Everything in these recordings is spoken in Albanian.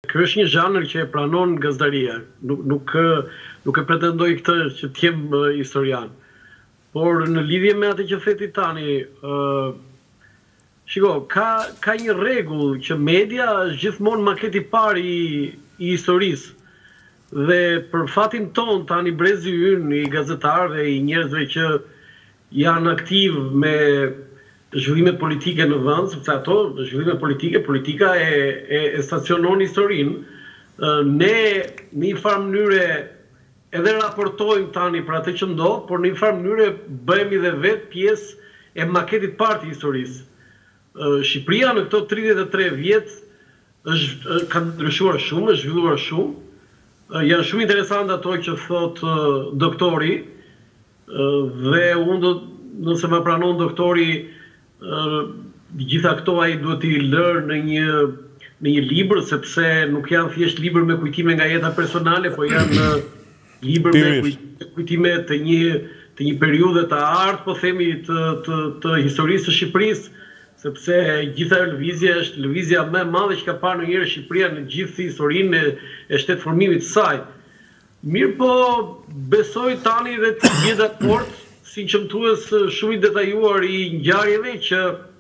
Ky është një zhanër që e pranon gazdaria. Nuk e pretendoj këtë që t'jem historian. Por në lidhje me atë që theti tani, shiko, ka një rregull që media është gjithmonë maketi i parë i historisë. Dhe për fatin ton tani brezi ynë i gazetarëve, i njerëzve që janë aktiv me zhvillime politike në vend, sepse ato zhvillime politike, politika e stacionon historinë. Ne në një farë mënyre edhe raportojmë tani për atë që ndodh, por në një farë mënyre bëhemi dhe vetë pjesë e maketit parë të historisë. Shqipëria në këto 33 vjet ka ndryshuar shumë, është zhvilluar shumë. Janë shumë interesante ato që thot doktori, dhe unë nëse më pranon doktori, gjitha këto ai duhet i lërë në një libër, sepse nuk janë thjesht libër me kujtime nga jeta personale, po janë libër me kujtime të një periudhe të artë, po themi, të historisë së Shqipërisë, sepse gjitha lëvizja është lëvizja më e madhe që ka parë ndonjëherë Shqipëria në gjithë historinë e shtetëformimit të saj. Mirë po, besoj tani dhe të bie dakord, si qëmtues shumë i detajuar i ngjarjeve, që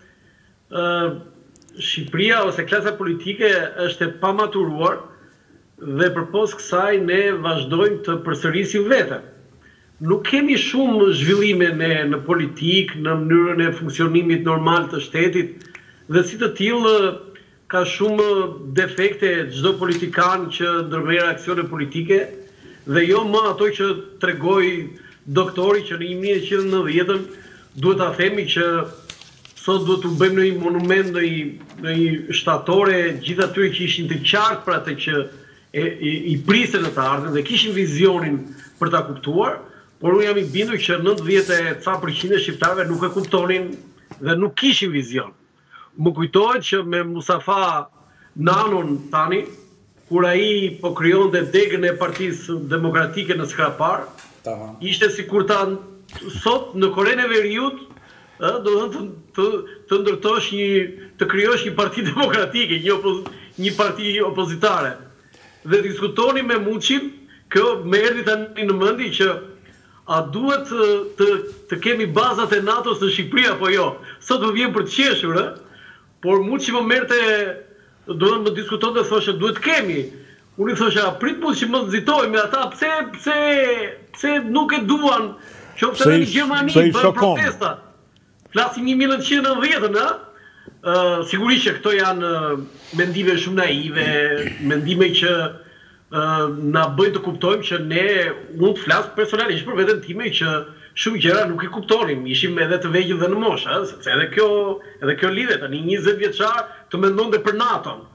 Shqipëria ose klasa politike është e pamaturuar dhe përpos kësaj ne vazhdojmë të përsërisim vete. Nuk kemi shumë zhvillime në politikë, në mënyrën e funksionimit normal të shtetit, dhe si të tillë ka shumë defekte çdo politikan që ndërmerr aksione politike, dhe jo më ato që tregoi doktori që në 1990 duhet ta themi që sot duhet të bëjmë një monument në një shtatore gjithë atyre që ishin të qartë për atë që i priste në të ardhmen dhe kishin vizionin për ta kuptuar, por unë jam i bindur që 90% e shqiptarëve nuk e kuptonin dhe nuk kishin vizion. Më kujtohet që me Mustafa Nanon tani, kur ai po krijonte degën e Partisë Demokratike në Skrapar, ishte sikur sot në Korenë e Veriut, do të ndërtosh të krijosh një parti demokratike, një parti opozitare. Dhe diskutoni me Muçin, kjo më erdhi tani në mendje që a duhet të kemi bazat e NATO-s në Shqipëri apo jo? Sot më vjen për të qeshur, por Muçi më merrte, do të diskutonte dhe thoshte duhet kemi. Unë i thosha, prit mund që më nxitojmë me ata, pse nuk e duan, qoftë edhe në Gjermani bën protesta. Flasim 1990, sigurisht që këto janë mendime shumë naive, mendime që na bëjnë të kuptojmë që unë të flas personalisht për veten time që shumë gjëra nuk i kuptonim, ishim edhe të vegjël dhe në moshë, sepse edhe kjo lidhet, tani 20 vjeçar të mendonte për NATO-n.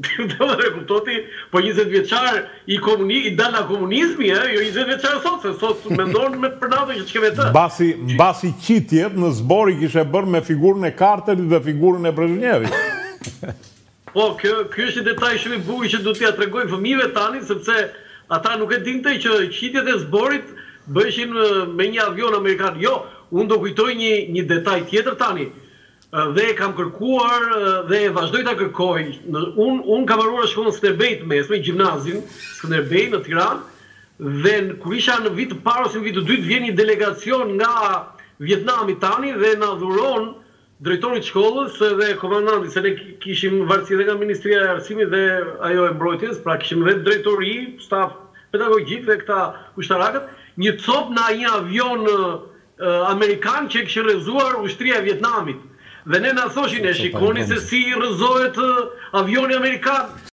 Po 20 vjeçar i dal nga komunizmi, jo 20 vjeçar sot, se sot mendon për NATO që ç'ke vetë. Mbasi qitjet në zbor i kishe bërë me figurën e Carterit dhe figurën e Brezhnevit. Po, ky është një detaj shumë i bukur që duhet t'ia tregoj fëmijëve tani, sepse ata nuk e dinte që qitjet e zborit bëheshin me një avion amerikan. Jo, unë do kujtoj një detaj tjetër tani, dhe kam kërkuar dhe vazhdoj ta kërkoj. Unë kam harruar shkollën Skënderbej të mesme, gjimnazin Skënderbej në Tiranë, dhe kur isha në vit të parë ose në vit të dytë vjen një delegacion nga Vietnami tani dhe na dhuron drejtorit shkollës dhe komandanti, se ne kishim varësi dhe nga Ministria e Arsimit dhe ajo e mbrojtjes, pra kishim dhe drejtori, staf pedagogjik dhe këta ushtarakët, një cop në një avion amerikan që kishte rrëzuar ushtria e Vietnamit. Dhe ne na thoshin, e shikoni se si rrëzohet avioni amerikan.